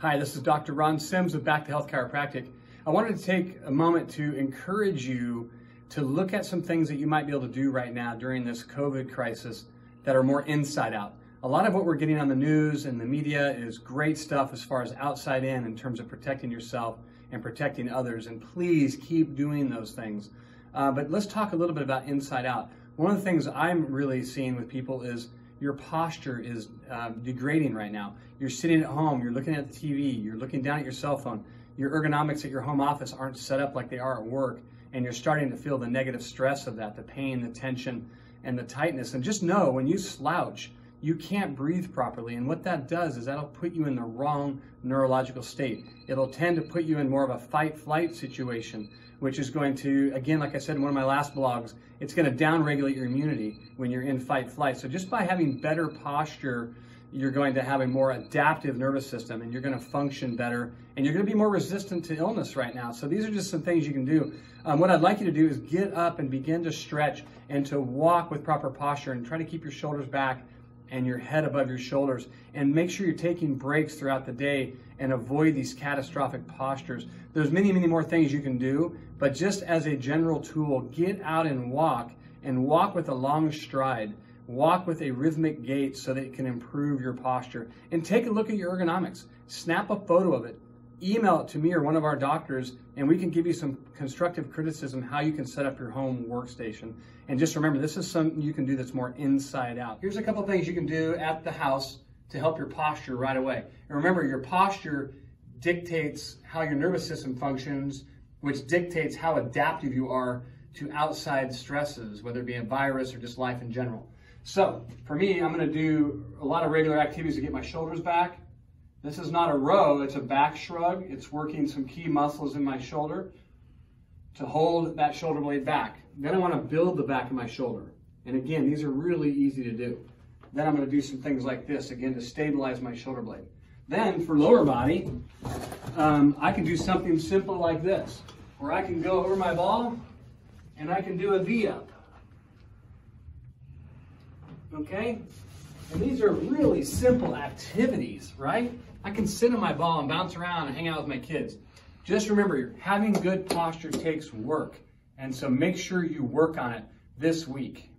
Hi, this is Dr. Ron Sims of Back to Health Chiropractic. I wanted to take a moment to encourage you to look at some things that you might be able to do right now during this COVID crisis that are more inside out. A lot of what we're getting on the news and the media is great stuff as far as outside in terms of protecting yourself and protecting others, and please keep doing those things. But let's talk a little bit about inside out. One of the things I'm really seeing with people is your posture is degrading right now. You're sitting at home, you're looking at the TV, you're looking down at your cell phone. Your ergonomics at your home office aren't set up like they are at work, and you're starting to feel the negative stress of that, the pain, the tension, and the tightness. And just know, when you slouch, you can't breathe properly, and what that does is that'll put you in the wrong neurological state. It'll tend to put you in more of a fight-flight situation, which is going to, again, like I said in one of my last blogs, it's going to downregulate your immunity when you're in fight-flight. So just by having better posture, you're going to have a more adaptive nervous system, and you're going to function better, and you're going to be more resistant to illness right now. So these are just some things you can do. What I'd like you to do is get up and begin to stretch and to walk with proper posture, and try to keep your shoulders back and your head above your shoulders, and make sure you're taking breaks throughout the day and avoid these catastrophic postures. There's many, many more things you can do, but just as a general tool, get out and walk with a long stride. Walk with a rhythmic gait so that it can improve your posture. And take a look at your ergonomics. Snap a photo of it. Email it to me or one of our doctors, and we can give you some constructive criticism how you can set up your home workstation. And just remember, this is something you can do that's more inside out. Here's a couple things you can do at the house to help your posture right away. And remember, your posture dictates how your nervous system functions, which dictates how adaptive you are to outside stresses, whether it be a virus or just life in general. So for me, I'm going to do a lot of regular activities to get my shoulders back. This is not a row, it's a back shrug. It's working some key muscles in my shoulder to hold that shoulder blade back. Then I want to build the back of my shoulder. And again, these are really easy to do. Then I'm going to do some things like this, again, to stabilize my shoulder blade. Then for lower body, I can do something simple like this, where I can go over my ball and I can do a V-up. Okay? And these are really simple activities, right? I can sit on my ball and bounce around and hang out with my kids. Just remember, having good posture takes work. And so make sure you work on it this week.